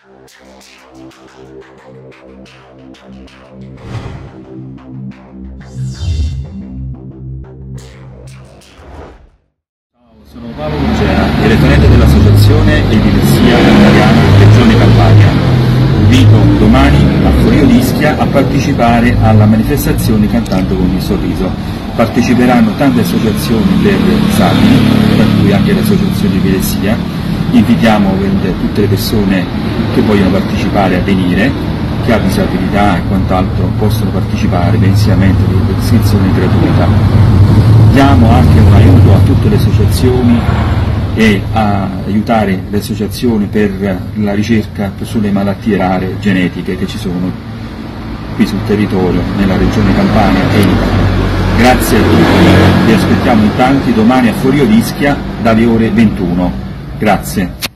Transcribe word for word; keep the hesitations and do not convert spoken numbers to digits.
Sono Paolo Lucera, direttore dell'Associazione Epilepsia Italiana Regione Campania. Invito domani a Forio d'Ischia a partecipare alla manifestazione Cantando con il Sorriso. Parteciperanno tante associazioni per disabili, tra cui anche l'Associazione Epilepsia. Invitiamo tutte le persone che vogliono partecipare a venire, che ha disabilità e quant'altro, possono partecipare mensilmente con l'iscrizione gratuita. Diamo anche un aiuto a tutte le associazioni e a aiutare le associazioni per la ricerca sulle malattie rare genetiche che ci sono qui sul territorio, nella regione Campania e in Italia. Grazie a tutti, vi aspettiamo in tanti domani a Forio d'Ischia dalle ore ventuno. Grazie.